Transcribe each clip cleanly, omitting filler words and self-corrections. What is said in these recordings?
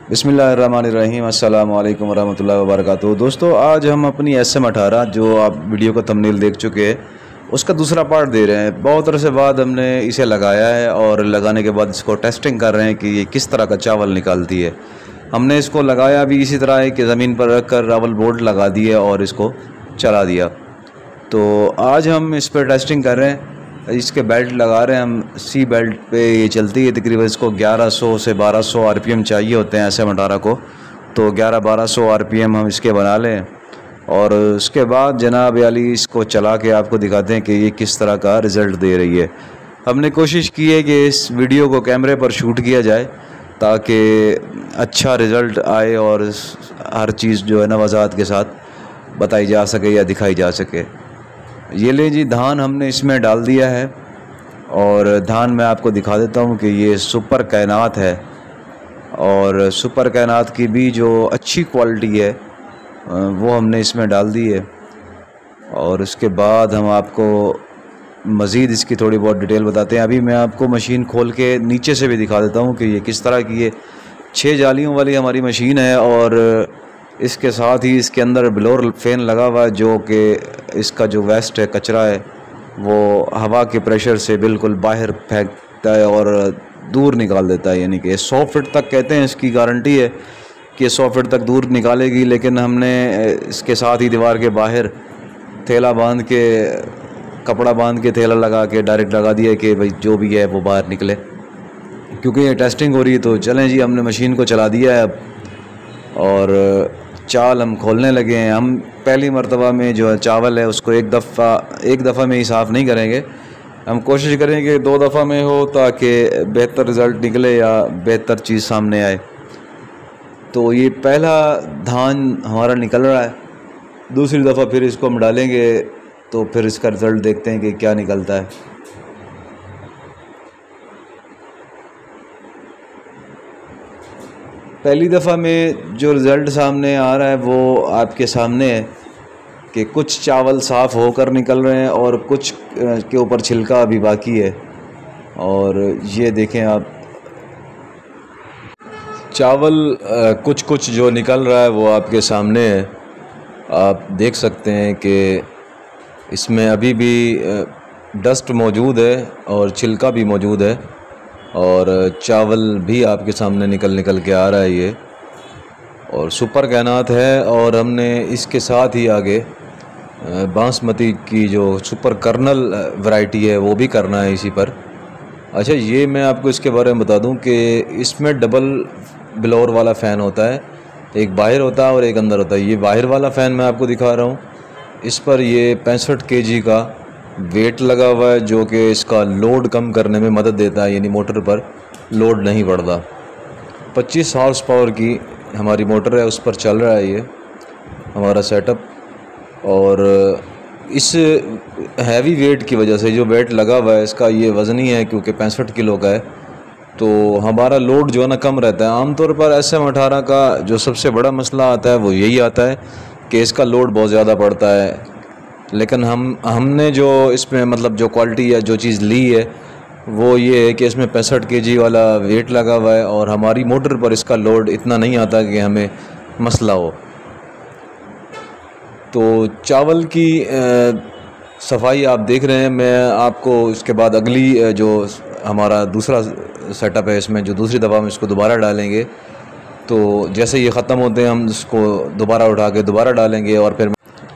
बिस्मिल्लाहिर्रहमानिर्रहीम अस्सलाम वालेकुम वरहमतुल्लाहि वबरकातुहू। दोस्तों, आज हम अपनी SM18 जो आप वीडियो का थंबनेल देख चुके हैं उसका दूसरा पार्ट दे रहे हैं। बहुत अरसे बाद हमने इसे लगाया है और लगाने के बाद इसको टेस्टिंग कर रहे हैं कि ये किस तरह का चावल निकालती है। हमने इसको लगाया भी इसी तरह है कि ज़मीन पर रख कर रावल बोर्ड लगा दिए और इसको चला दिया। तो आज हम इस पर टेस्टिंग कर रहे हैं। इसके बेल्ट लगा रहे हैं हम, सी बेल्ट पे ये चलती है। तकरीबन इसको 1100 से 1200 RPM चाहिए होते हैं SM18 को। तो 1100-1200 RPM हम इसके बना लें और उसके बाद जनाब अली इसको चला के आपको दिखाते हैं कि ये किस तरह का रिज़ल्ट दे रही है। हमने कोशिश की है कि इस वीडियो को कैमरे पर शूट किया जाए ताकि अच्छा रिज़ल्ट आए और हर चीज़ जो है ना वज़ाहत के साथ बताई जा सके या दिखाई जा सके। ये ले जी, धान हमने इसमें डाल दिया है और धान मैं आपको दिखा देता हूँ कि ये सुपर कायनात है और सुपर कायनात की भी जो अच्छी क्वालिटी है वो हमने इसमें डाल दी है। और उसके बाद हम आपको मज़ीद इसकी थोड़ी बहुत डिटेल बताते हैं। अभी मैं आपको मशीन खोल के नीचे से भी दिखा देता हूँ कि ये किस तरह की है। 6 जालियों वाली हमारी मशीन है और इसके साथ ही इसके अंदर ब्लोअर फ़ैन लगा हुआ है जो कि इसका जो वेस्ट है, कचरा है, वो हवा के प्रेशर से बिल्कुल बाहर फेंकता है और दूर निकाल देता है। यानी कि 100 फीट तक कहते हैं, इसकी गारंटी है कि 100 फीट तक दूर निकालेगी। लेकिन हमने इसके साथ ही दीवार के बाहर थैला बांध के, कपड़ा बांध के थैला लगा के डायरेक्ट लगा दिया कि भाई जो भी है वो बाहर निकले, क्योंकि ये टेस्टिंग हो रही है। तो चलें जी, हमने मशीन को चला दिया है अब और चावल हम खोलने लगे हैं। हम पहली मर्तबा में जो है चावल है उसको एक दफ़ा में ही साफ़ नहीं करेंगे। हम कोशिश करेंगे कि 2 दफ़ा में हो ताकि बेहतर रिज़ल्ट निकले या बेहतर चीज़ सामने आए। तो ये पहला धान हमारा निकल रहा है। दूसरी दफ़ा फिर इसको हम डालेंगे तो फिर इसका रिज़ल्ट देखते हैं कि क्या निकलता है। पहली दफ़ा में जो रिज़ल्ट सामने आ रहा है वो आपके सामने है कि कुछ चावल साफ़ होकर निकल रहे हैं और कुछ के ऊपर छिलका अभी बाकी है। और ये देखें आप, चावल कुछ कुछ जो निकल रहा है वो आपके सामने है। आप देख सकते हैं कि इसमें अभी भी डस्ट मौजूद है और छिलका भी मौजूद है और चावल भी आपके सामने निकल के आ रहा है ये। और सुपर कायनात है और हमने इसके साथ ही आगे बासमती की जो सुपर कर्नल वैरायटी है वो भी करना है इसी पर। अच्छा, ये मैं आपको इसके बारे में बता दूं कि इसमें डबल ब्लोअर वाला फ़ैन होता है, एक बाहर होता है और एक अंदर होता है। ये बाहर वाला फ़ैन मैं आपको दिखा रहा हूँ। इस पर ये 65 kg का वेट लगा हुआ है जो कि इसका लोड कम करने में मदद देता है, यानी मोटर पर लोड नहीं बढ़ता। 25 हॉर्स पावर की हमारी मोटर है, उस पर चल रहा है ये हमारा सेटअप। और इस हैवी वेट की वजह से, जो वेट लगा हुआ है इसका, ये वज़नी है क्योंकि 65 किलो का है, तो हमारा लोड जो है ना कम रहता है। आमतौर पर SM18 का जो सबसे बड़ा मसला आता है वो यही आता है कि इसका लोड बहुत ज़्यादा पड़ता है। लेकिन हमने जो इसमें मतलब जो क्वालिटी या जो चीज़ ली है वो ये है कि इसमें 65 kg वाला वेट लगा हुआ है और हमारी मोटर पर इसका लोड इतना नहीं आता कि हमें मसला हो। तो चावल की सफाई आप देख रहे हैं। मैं आपको इसके बाद अगली जो हमारा दूसरा सेटअप है इसमें, जो दूसरी दफ़ा हम इसको दोबारा डालेंगे, तो जैसे ये ख़त्म होते हैं हम इसको दोबारा उठा के दोबारा डालेंगे। और फिर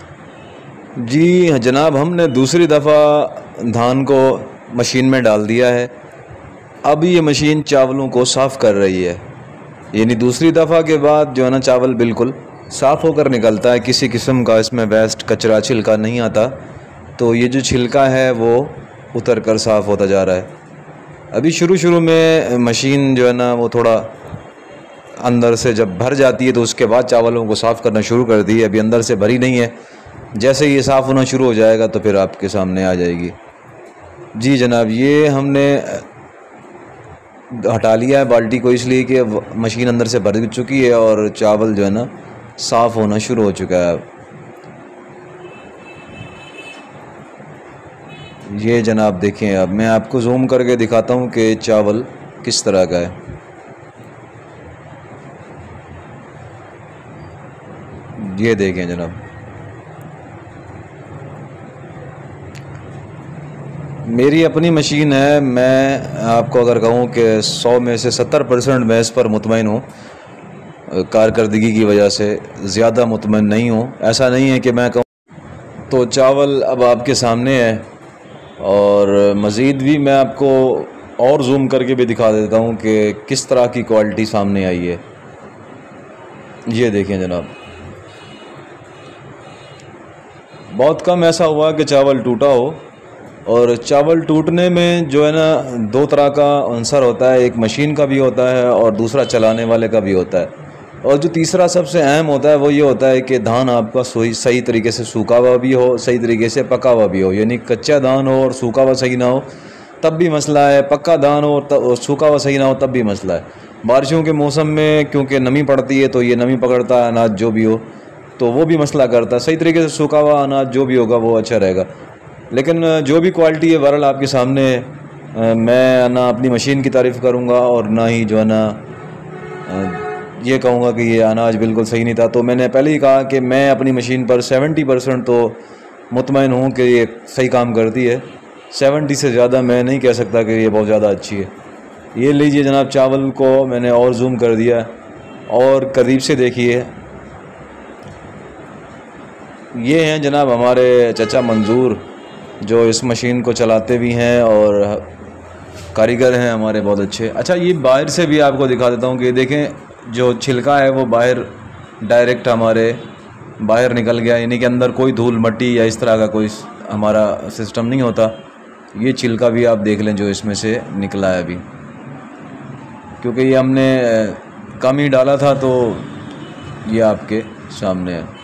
जी जनाब, हमने दूसरी दफ़ा धान को मशीन में डाल दिया है। अब ये मशीन चावलों को साफ़ कर रही है, यानी दूसरी दफ़ा के बाद जो है ना चावल बिल्कुल साफ़ होकर निकलता है। किसी किस्म का इसमें वेस्ट, कचरा, छिलका नहीं आता। तो ये जो छिलका है वो उतर कर साफ़ होता जा रहा है। अभी शुरू में मशीन जो है ना वो थोड़ा अंदर से जब भर जाती है तो उसके बाद चावलों को साफ़ करना शुरू कर दी है। अभी अंदर से भरी नहीं है। जैसे ये साफ़ होना शुरू हो जाएगा तो फिर आपके सामने आ जाएगी। जी जनाब, ये हमने हटा लिया है बाल्टी को, इसलिए कि मशीन अंदर से भर चुकी है और चावल जो है ना साफ़ होना शुरू हो चुका है। ये जनाब देखें, अब मैं आपको जूम करके दिखाता हूँ कि चावल किस तरह का है। ये देखें जनाब, मेरी अपनी मशीन है। मैं आपको अगर कहूँ कि 100 में से 70% मैं इस पर मुतमईन हूँ, कारकर्दगी की वजह से ज़्यादा मुतमईन नहीं हूँ। ऐसा नहीं है कि मैं कहूँ। तो चावल अब आपके सामने है और मज़ीद भी मैं आपको और जूम करके भी दिखा देता हूँ कि किस तरह की क्वालिटी सामने आई है। ये देखें जनाब, बहुत कम ऐसा हुआ कि चावल टूटा हो। और चावल टूटने में जो है ना, दो तरह का अंसर होता है, एक मशीन का भी होता है और दूसरा चलाने वाले का भी होता है। और जो तीसरा सबसे अहम होता है वो ये होता है कि धान आपका सही तरीके से सूखा हुआ भी हो, सही तरीके से पका हुआ भी हो। यानी कच्चा धान हो और सूखा हुआ सही ना हो तब भी मसला है, पक्का धान हो और सूखा हुआ सही ना हो तब भी मसला है। बारिशों के मौसम में क्योंकि नमी पड़ती है तो ये नमी पकड़ता है अनाज जो भी हो, तो वो भी मसला करता है। सही तरीके से सूखा हुआ अनाज जो भी होगा वो अच्छा रहेगा। लेकिन जो भी क्वालिटी है बहरहाल आपके सामने है। मैं ना अपनी मशीन की तारीफ़ करूँगा और ना ही जो है ना ये कहूँगा कि ये अनाज बिल्कुल सही नहीं था। तो मैंने पहले ही कहा कि मैं अपनी मशीन पर 70% तो मुतमईन हूँ कि ये सही काम करती है। 70 से ज़्यादा मैं नहीं कह सकता कि ये बहुत ज़्यादा अच्छी है। ये लीजिए जनाब, चावल को मैंने और जूम कर दिया और करीब से देखिए। ये हैं जनाब हमारे चचा मंजूर, जो इस मशीन को चलाते भी हैं और कारीगर हैं हमारे बहुत अच्छे। अच्छा, ये बाहर से भी आपको दिखा देता हूँ कि देखें, जो छिलका है वो बाहर डायरेक्ट हमारे बाहर निकल गया। यानी कि अंदर कोई धूल मट्टी या इस तरह का कोई हमारा सिस्टम नहीं होता। ये छिलका भी आप देख लें जो इसमें से निकला है अभी, क्योंकि ये हमने कम ही डाला था तो ये आपके सामने है।